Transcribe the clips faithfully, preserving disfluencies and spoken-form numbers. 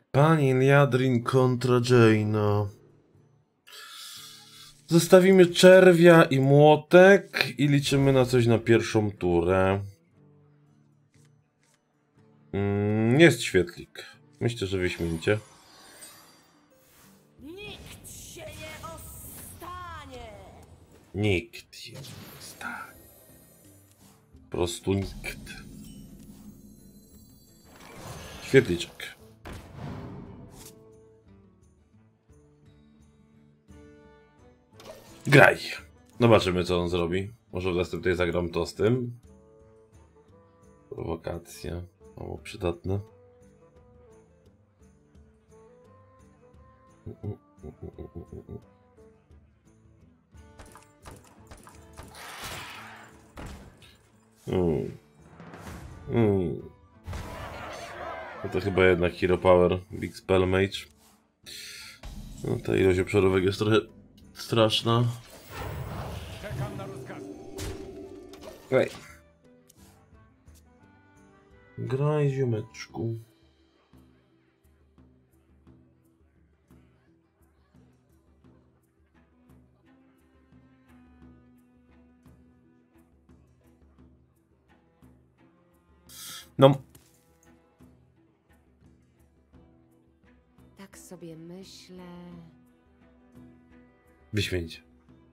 Pani Liadrin kontra Jaina. Zostawimy czerwia i młotek i liczymy na coś na pierwszą turę. Mm, jest świetlik. Myślę, że wyśmienicie. Nikt się nie ostanie. Nikt się nie stanie. Po prostu nikt. Świetliczek. Graj. Zobaczymy, co on zrobi. Może w następnej zagram to z tym. Prowokacja. Mało przydatne. Mm. Mm. No to chyba jednak Hero Power, Big Spell Mage. No, ta ilość obszarówek jest trochę straszna. Czekam na rozkaz. Graj. Graj, ziomeczku. No. Tak sobie myślę. Wyśmienicie.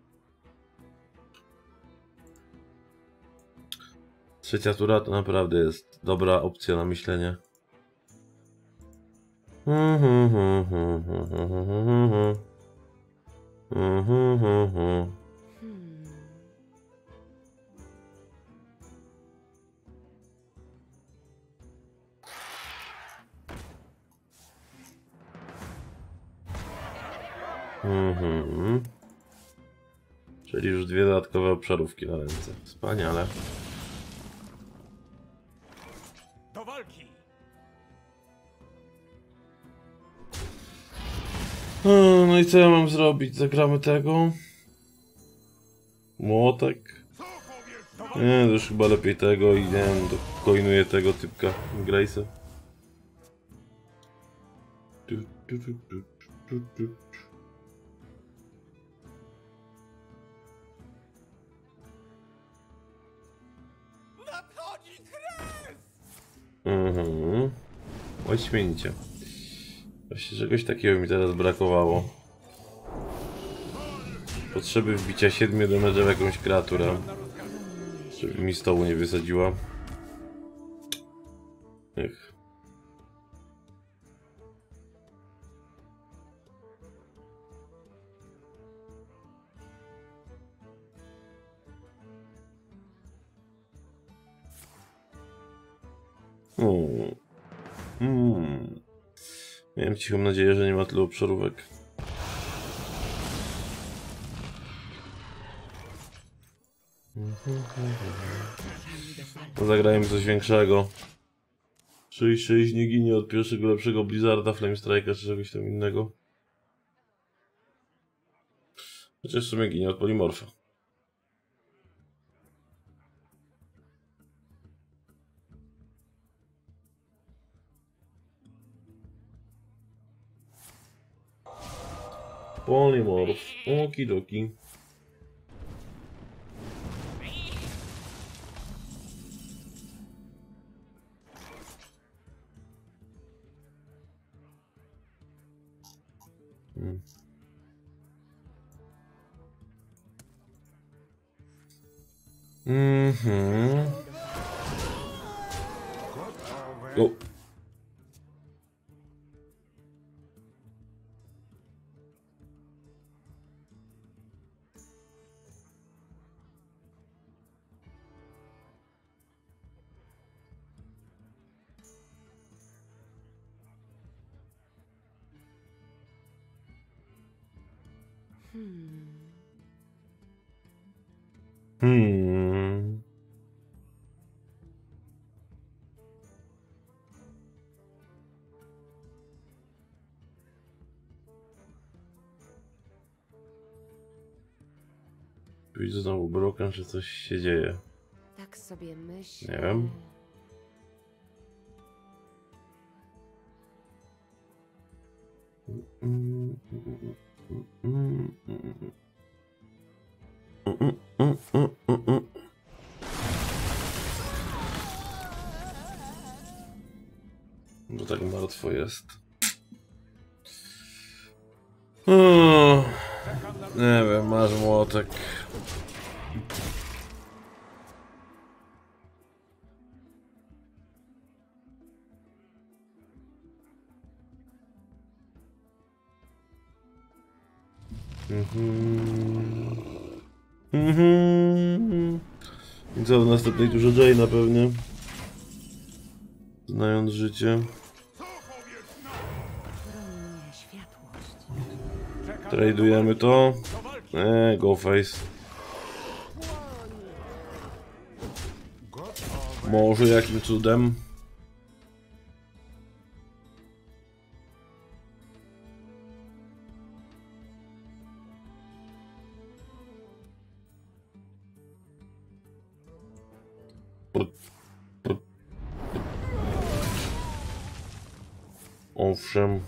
Trzecia tura to naprawdę jest dobra opcja na myślenie. Hmm. Mhm. Czyli już dwie dodatkowe obszarówki na ręce. Wspaniale. Do walki. No i co ja mam zrobić? Zagramy tego? Młotek? Nie, to już chyba lepiej tego i nie wiem, coinuję tego typka Grace'a. Tu, tu, tu, tu, tu, tu. Nadchodzi kres! Mhm. Oj, śmienicie. Właśnie czegoś takiego mi teraz brakowało. Potrzeby wbicia siedmiu damage'a w jakąś kreaturę. Żeby mi stołu nie wysadziła. Ech. Hmm. Hmm. Miałem cichą nadzieję, że nie ma tylu obszarówek. No, zagrajmy coś większego. sześć sześć nie ginie od pierwszego lepszego Blizzarda, Flame Strike'a czy czegoś tam innego. Chociaż w sumie ginie od Polimorfa. Polymorf. Okidoki. Hmm. Mhm. O. Hmm. Hmm. Widzę znowu broken, że coś się dzieje. Tak sobie myślę. Nie wiem. Bo tak martwo jest. O, nie wiem, masz młotek. Mhm. Mhm. I co, w następnej turze Jaina pewnie. Znając życie. Promienie światłość. Tradujemy to. Eee, go face. Może jakim cudem. Owszem.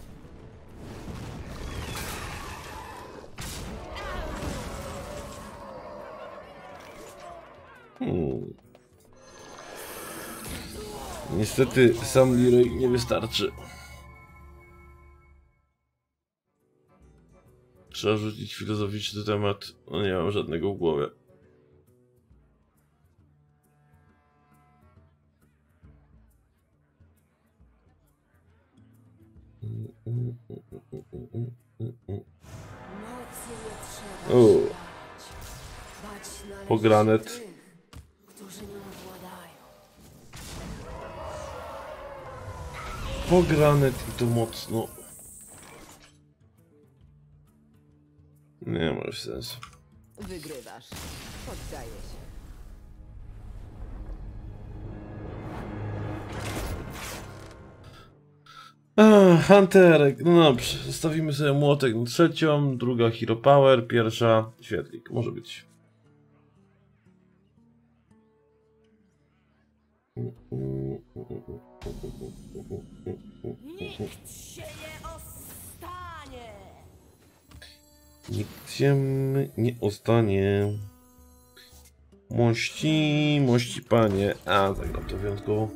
Hmm. Niestety sam Leroy nie wystarczy. Trzeba rzucić filozoficzny temat. No nie mam żadnego w głowie. Mocy nie trzeba O. szukać. Bać należy Pogranet. się tych, którzy nią władają. Pogranet i to mocno. Nie ma już sensu. Wygrywasz. Poddaję się. Ah, Hunterek, no dobrze, zostawimy sobie młotek na trzecią, druga Hero Power, pierwsza świetlik, może być. Nikt się nie ostanie! Nikt się nie ostanie. Mości, mości panie. A, zagram to wyjątkowo.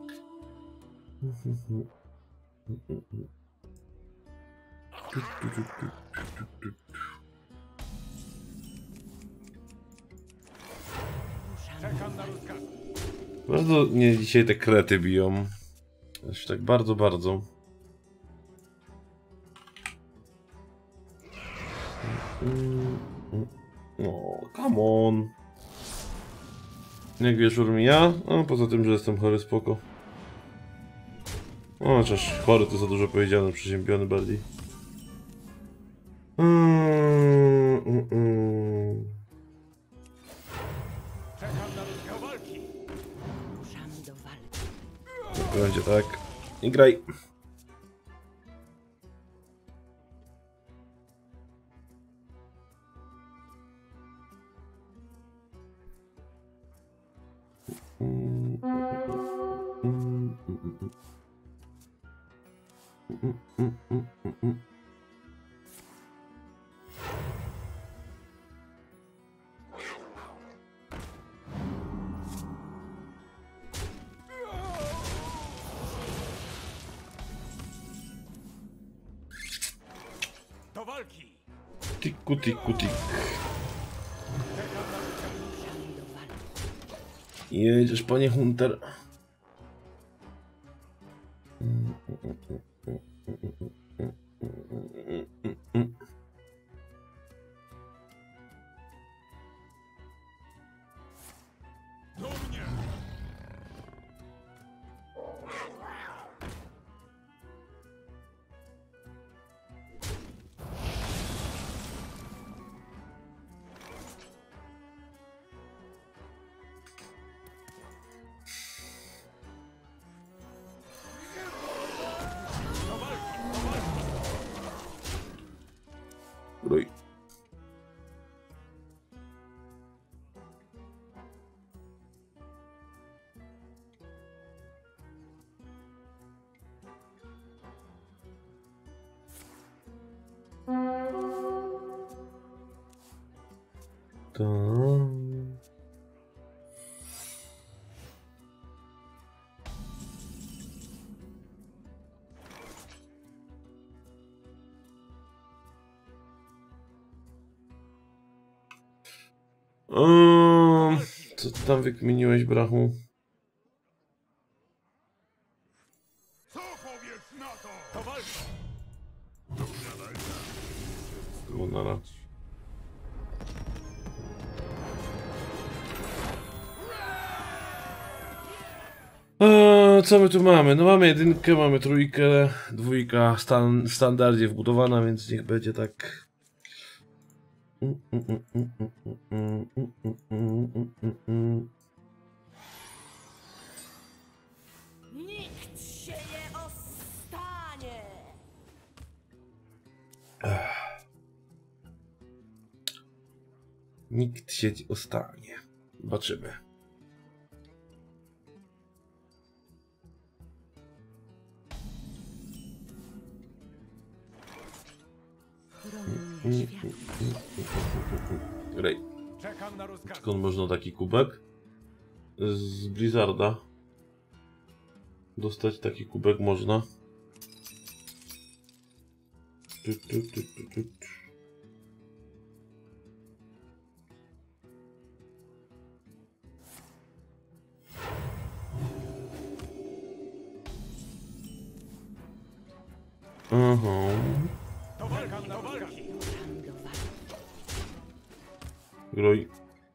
Czekam na rozkaz. Bardzo mnie dzisiaj te krety biją. Aż tak bardzo, bardzo. No, come on. Jak wieczór mija? No, poza tym, że jestem chory, spoko. O, chociaż chory to za dużo powiedziane, przeziębiony bardziej. Mm, mm, mm. Czekam na rozkaz walki. Ruszam do walki. To będzie tak. I graj. Do walki. Tiku, tiku, tik. Ruszam do walki. Jedziesz, panie Hunter. Do mnie. Do walki. Do walki. ta. Um, co ty tam wykminiłeś, brachu? Co powiesz na to? Do walki! Monara. Eee, co my tu mamy? No mamy jedynkę, mamy trójkę, dwójka stan, w standardzie wbudowana, więc niech będzie tak. Nikt się nie ostanie! Nikt się nie ostanie. Zobaczymy. Chroni mnie światło. Rej. Czekam na rozkaz. Skąd można taki kubek? Z Blizzarda. Dostać taki kubek można. Tu, tu, tu, tu, tu. Aha. Do walki! Do walki! Ruszam do walki. Groj.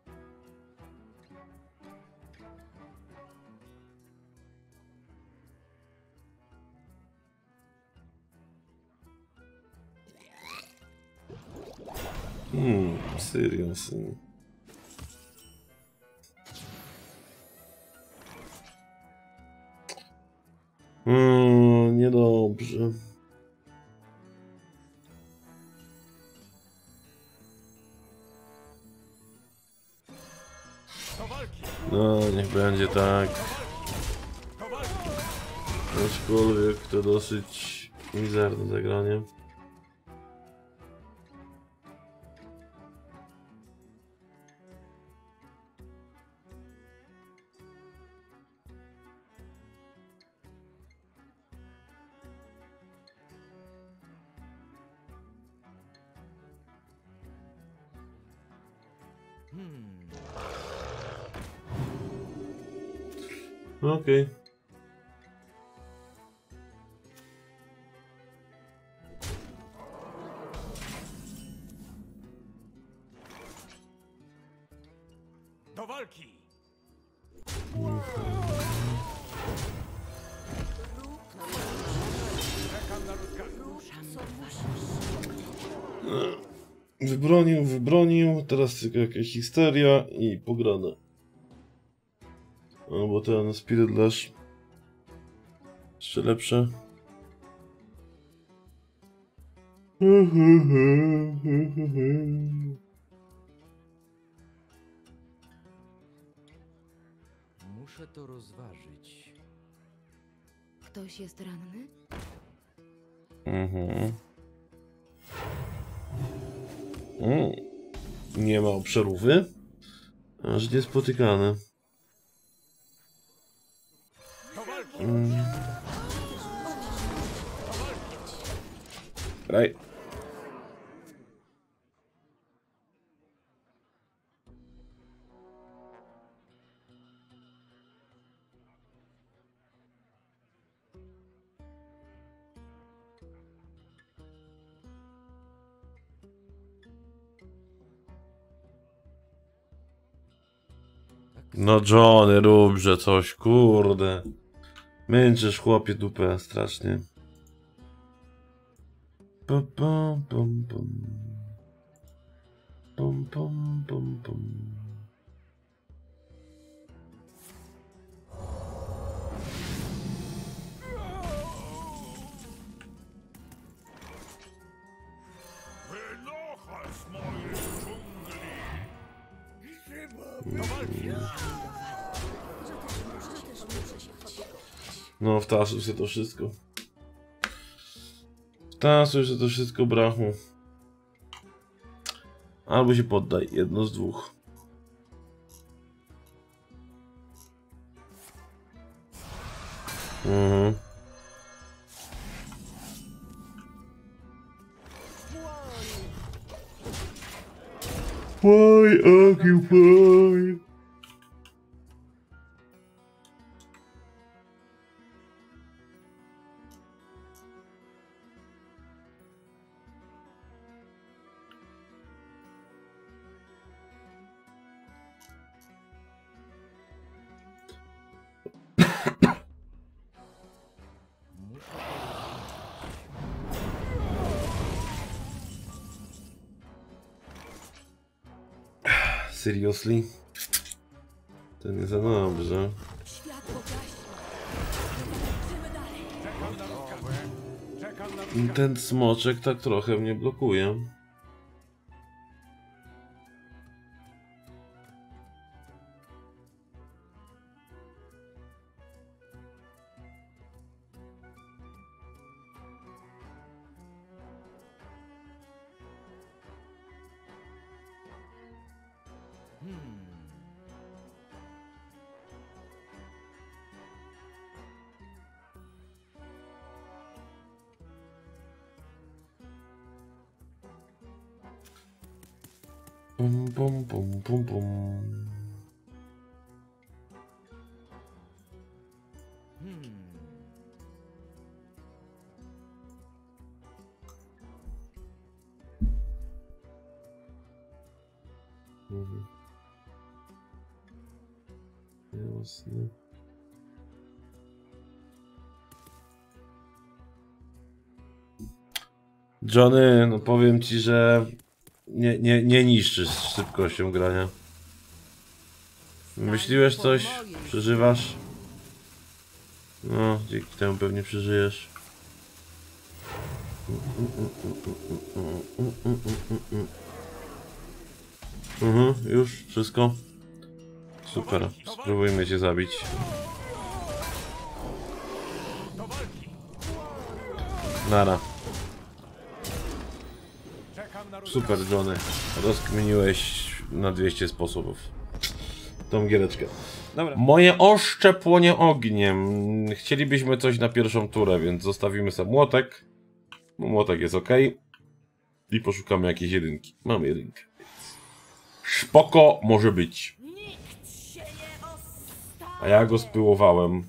Hmm, seriously. Hmm, niedobrze. Do walki! No, niech będzie tak. Do walki! Aczkolwiek to dosyć mizerne zagranie. Okej. Do walki! Czekam na rozkaz. Ruszam do walki. Wybronił, wybronił, teraz tylko jakaś histeria i pograne. No bo ten Spirit Lash jeszcze lepsze. Muszę to rozważyć. Ktoś jest ranny? Mhm. Mm. Nie ma obszarówy. Aż niespotykane. Do walki! Mm. Raj. No Johnny, róbże coś, kurde. Męczysz chłopie dupę strasznie. Pum pum pum pum. Pum pum pum pum. Wynocha z mojej dżungli! Do walki! No, wtasuj się to wszystko. Wtasuj się to wszystko, brachu. Albo się poddaj, jedno z dwóch. Mhm. Why occupy? Seriously? To nie za dobrze. Światło gaśnie. Zobaczymy dalej. Czekam na rozkazy. Czekam na rozkazy. Ten smoczek tak trochę mnie blokuje. Bum, bum, bum, bum, bum. Mhm. Jasne. Johnny, no powiem ci, że nie, nie, nie niszczysz szybkością grania. Myśliłeś coś? Przeżywasz? No, dzięki temu pewnie przeżyjesz. Mhm, już wszystko? Super, spróbujmy cię zabić. Nara. Super, Johnny. Rozkminiłeś na dwieście sposobów tą giereczkę. Dobra. Moje oszcze płonie ogniem. Chcielibyśmy coś na pierwszą turę, więc zostawimy sobie młotek. Bo młotek jest ok. I poszukamy jakiejś jedynki. Mamy jedynkę. Spoko może być. Nikt się nie ostanie. A ja go spyłowałem.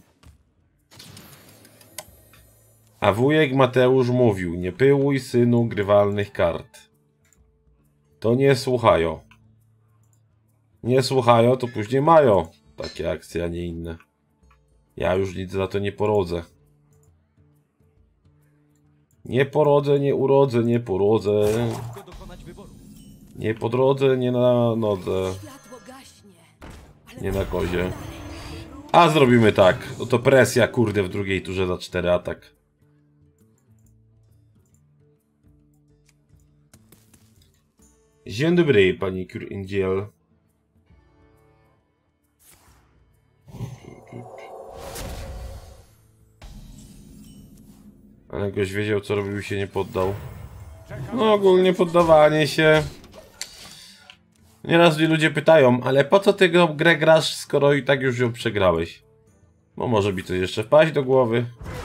A wujek Mateusz mówił: nie pyłuj, synu, grywalnych kart. To nie słuchają. Nie słuchają, to później mają takie akcje, a nie inne. Ja już nic za to nie porodzę. Nie porodzę, nie urodzę, nie porodzę. Nie po drodze, nie na nodze. Światło gaśnie. Nie na kozie. A zrobimy tak. No to presja, kurde, w drugiej turze za cztery atak. Dzień dobry, pani Cure Angel. Ale goś wiedział, co robił i się nie poddał. No ogólnie poddawanie się. Nieraz ludzie pytają, ale po co ty go grę grasz, skoro i tak już ją przegrałeś? Bo może mi coś jeszcze wpaść do głowy.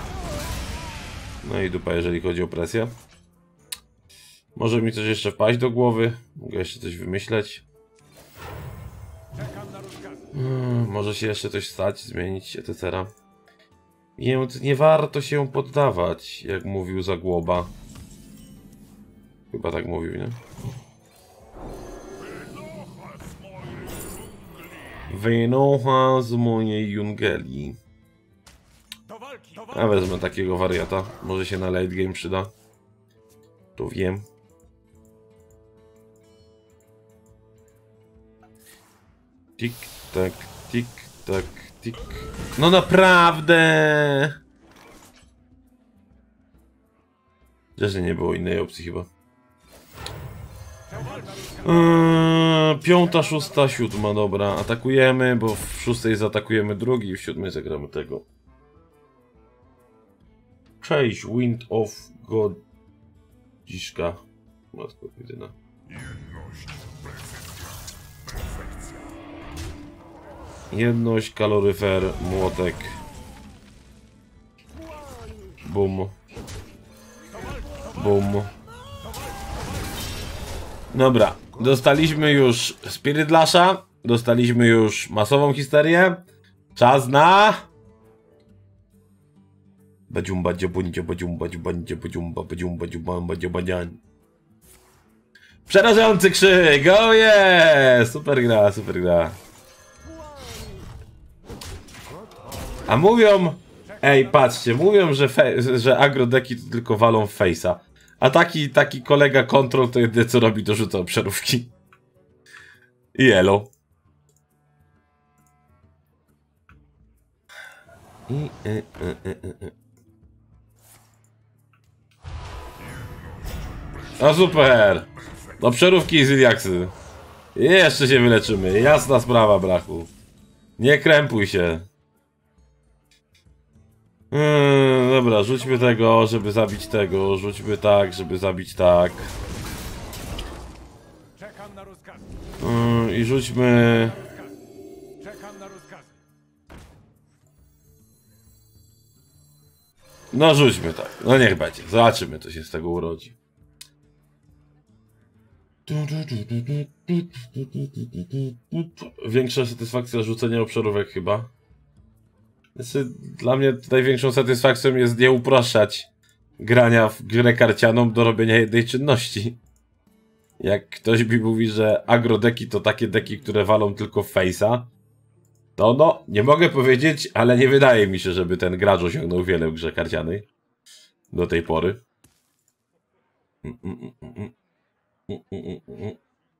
No i dupa, jeżeli chodzi o presję. Może mi coś jeszcze wpaść do głowy. Mogę jeszcze coś wymyśleć. Hmm, może się jeszcze coś stać, zmienić, et cetera. Więc nie warto się poddawać, jak mówił Zagłoba. Chyba tak mówił, nie? Wynocha z mojej jungeli. A wezmę takiego wariata. Może się na late game przyda. To wiem. Tik tak, tik tak, tik. No naprawdę! Że nie było innej opcji chyba. Eee, piąta, szósta, siódma, dobra. Atakujemy, bo w szóstej zaatakujemy drugi i w siódmej zagramy tego. Cześć, Wind of Godziszka. Matko jedyna. Jedność, kaloryfer, młotek. Bum. Bum. Dobra, dostaliśmy już Spirit Lasha, dostaliśmy już masową histerię. Czas na... Badziumba dziobundzie, badziumba dziubundzie, badziumba, badziumba dziubamba dziobanian. Przerażający krzyk! Oh yeah! Super gra, super gra. A mówią... Ej, patrzcie, mówią, że, że agrodeki to tylko walą w face'a. A taki, taki kolega Control to jedyne co robi, to rzuca obszarówki. I elo. I, y, y, y, y, y. No super! Do przeróbki i Zyliaksy. Jeszcze się wyleczymy. Jasna sprawa, brachu. Nie krępuj się. Hmm, dobra, rzućmy tego, żeby zabić tego. Rzućmy tak, żeby zabić tak. Czekam na rozkazy. Hmm, I rzućmy... Czekam na rozkazy. No rzućmy tak. No niech będzie. Zobaczymy, co się z tego urodzi. Większa satysfakcja rzucenia obszarówek chyba. Znaczy, dla mnie największą satysfakcją jest nie upraszczać grania w grę karcianą do robienia jednej czynności. Jak ktoś mi mówi, że agrodeki to takie deki, które walą tylko w face'a, to no, nie mogę powiedzieć, ale nie wydaje mi się, żeby ten gracz osiągnął wiele w grze karcianej. Do tej pory. Mm, mm, mm, mm. Mm, mm, mm.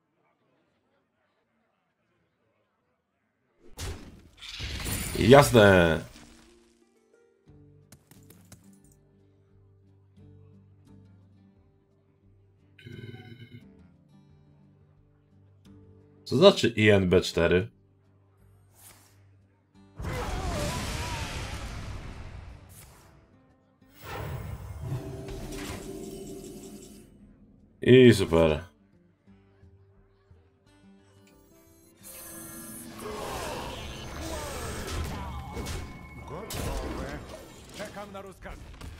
Jasne. Co znaczy I N B cztery? I super. Gotowe. Czekam na rozkazy.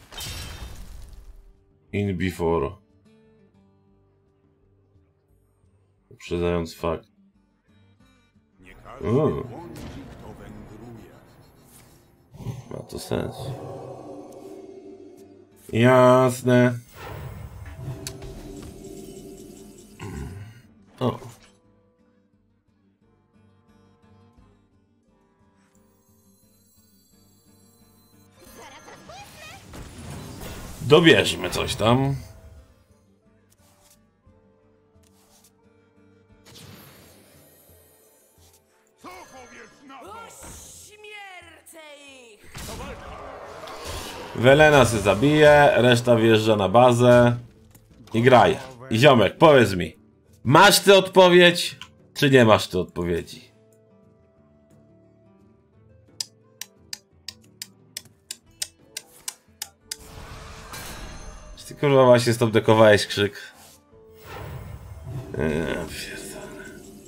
In before. Uprzedzając fakt. Nie każdy Mm. błądzi, kto wędruje. Ma to sens. Jasne. O. Dobierzmy coś tam. Co powiesz na to? Śmiercę ich! Welena se zabije, reszta wjeżdża na bazę i graj. I ziomek, powiedz mi, masz ty odpowiedź, czy nie masz ty odpowiedzi? Czy ty kurwa właśnie stopdekowałeś krzyk? Eee, pierdolę.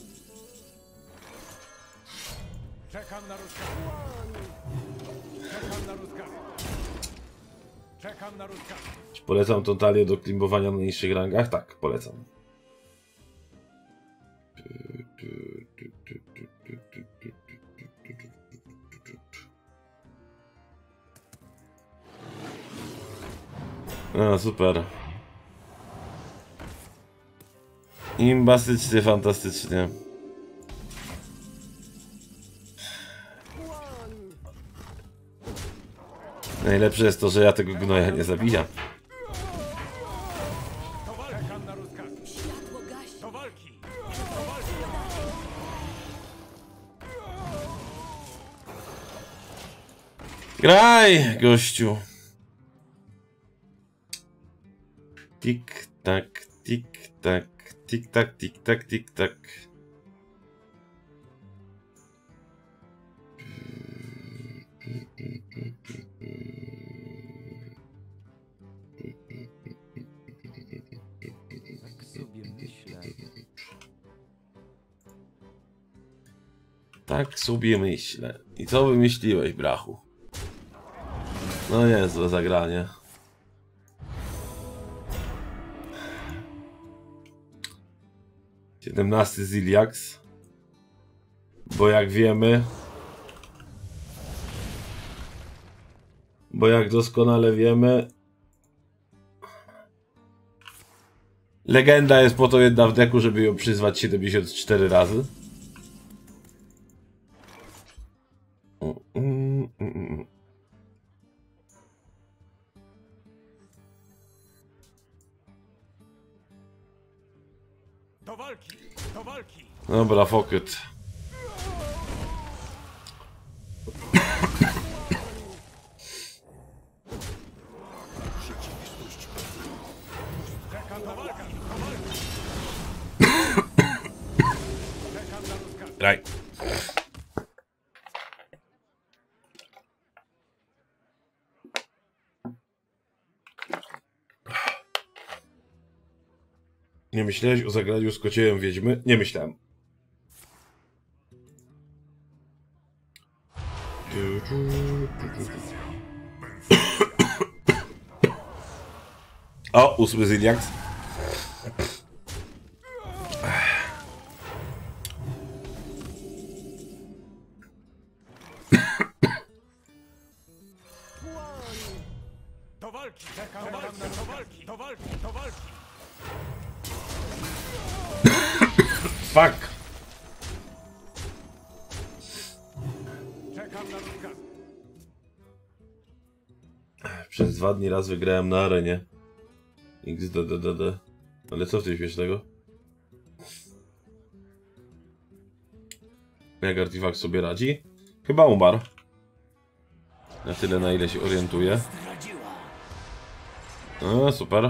Czekam na rozkazy. Czekam na rozkazy. Czekam na rozkazy. Czy polecam tą talię do klimbowania na niższych rangach? Tak, polecam. A, super. Imbastycznie, fantastycznie. Najlepsze jest to, że ja tego gnoja nie zabijam. Czekam na rozkazy. Światło gaśnie. Do walki. Graj, gościu. Tik tak, tik tak, tik tak, tik tak, tik tak. Tak sobie myślę. Tak sobie myślę. I co wymyśliłeś, brachu? No nie, złe zagranie. siedemnasty Ziliax. Bo jak wiemy... Bo jak doskonale wiemy... Legenda jest po to jedna w deku, żeby ją przyzwać siedemdziesiąt cztery razy. Mm, mm, mm. Do walki! Do walki! Dobra, fuck it. Czekam na walkę! Do walki! Czekam na rozkaz. Graj. Nie myślałeś o zagraniu z kociejem Wiedźmy? Nie myślałem. O, ósmy Ziliax. Do walki! Czekam na rozkaz. Do walki! Do walki! Do walki! Fuck! Czekam na rozkaz. Przez dwa dni raz wygrałem na arenie. X D D D D. Ale co w tym śmiesznego? Jak Artifact sobie radzi? Chyba umarł. Na tyle, na ile się orientuje. No, super.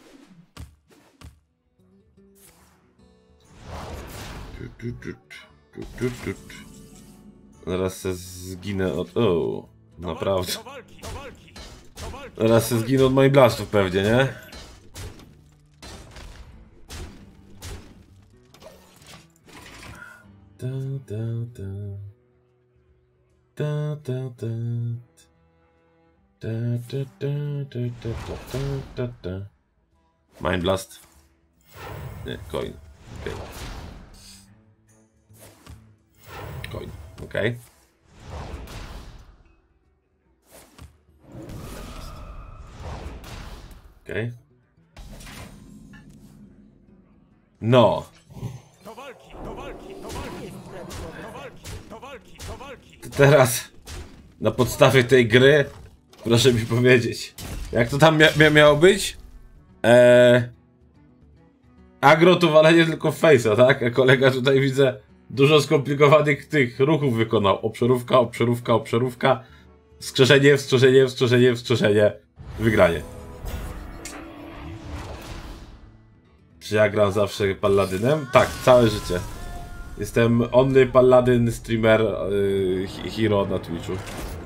Zaraz se zginę od... O, naprawdę. Do walki! Do walki! Do walki! Zaraz se zginę od moich blastów pewnie, nie? Da, da, da. Da, da, da. Da, da, da, da, da, da, da, da. Mind Blast. Nie, coin. Okej. Okay. Coin. Okej. Okay. Okej. Okay. No. Do walki! Do walki! Do walki! Do walki! Do walki! Do walki! To teraz na podstawie tej gry proszę mi powiedzieć, jak to tam mia mia miało być? Eee... Agro to walenie tylko w face'a, tak? A kolega tutaj widzę dużo skomplikowanych tych ruchów wykonał. Obszarówka, obszarówka, obszarówka. Wskrzeszenie, wskrzeszenie, wskrzeszenie, wskrzeszenie. Wygranie. Czy ja gram zawsze Palladynem? Tak, całe życie. Jestem only Paladin streamer yy, hero na Twitchu.